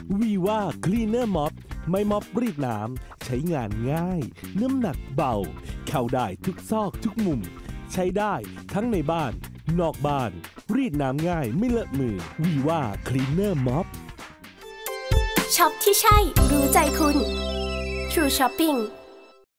วีว่าคลีนเนอร์ม็อบไม่ม็อบรีดน้ำใช้งานง่ายน้ำหนักเบาเข้าได้ทุกซอกทุกมุมใช้ได้ทั้งในบ้านนอกบ้านรีดน้ำง่ายไม่เลอะมือวีว่าคลีนเนอร์ม็อบช็อปที่ใช่รู้ใจคุณ True Shopping